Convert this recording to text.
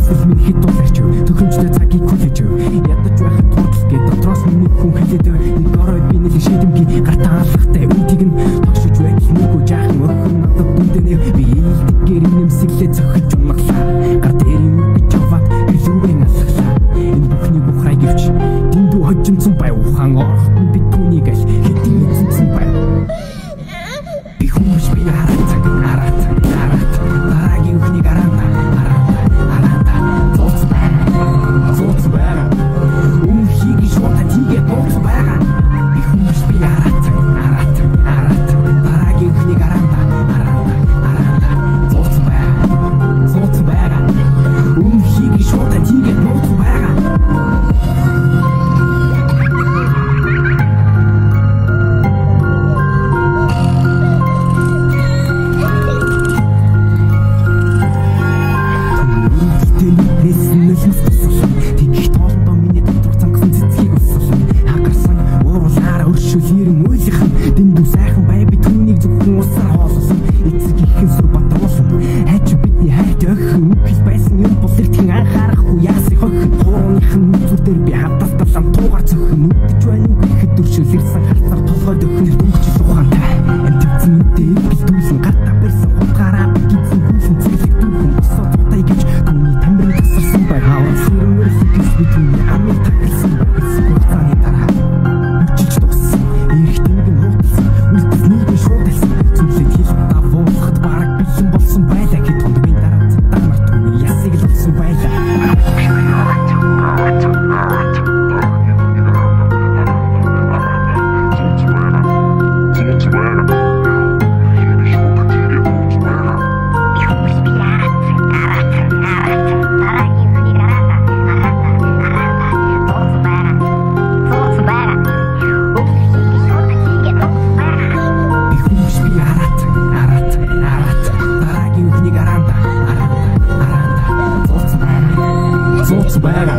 Эсвэл минь хэд дуулаарч төхөмжтэй цагийг хүлээж ядаж байхад тулд гээд дотроос миний хүн хэлээд нэг орой би нэг шийдэмгийн гартаа алхахтай үдийг нь тогшиж байж нүгөө жаахан өхөн надад дүндэнэ би илтгэр нэмсэглээ зөхөж унаглаа гар дээрийн мөрөж аваад илүүрийн алхлаа энэ бүхний бухрай гівч дэндүү хожимцсан бай ухаан орхтон би түүнийг аль хэдийн эзэнсэн бай би хүмүүс би хараад дараагийн өхний гараанда өмхийг шууд тийгээ дууц байгаа би хүмүүс би хараад дараагийн өхний гараанда дууц байгаа өмхийг шууд тийгээ дууц байгаа дэндүү сайхан бай би түүнийг зөвхөн усаар хоолсон эцэг ихэн сүр батруулсан хайч бидний хайт өхөн үхэл байсан юм бол эртхэн анхаарахгүй яасыг хохин хууныхын нүцүүд дээр би хадталтан туугаар зөхөн үдэж байна уу гэхэд дүршил ирсэн хартар толгойд өхөн дүнчил ухаантай амтцэн үдээ бэлдүүлэн гартаа барьсан хутгаараа гизэн хүлэн цэглэг дүүхэн босоо цутай гэж түүний тамирын тасарсан байгаа сэрэн мөрөсөг гэж би түүний амыг тагилсан байсан хугацааны дараа үчиж туссан эрэх тэмгэн хуудсан үлдэл нийгэн шуудалсан зүйлээ хэл давуулахад бараг бэлэн болсон байлаа гэд хондгийн дараа цагдаа нар түүний ясыг л олсон байлаа Bad.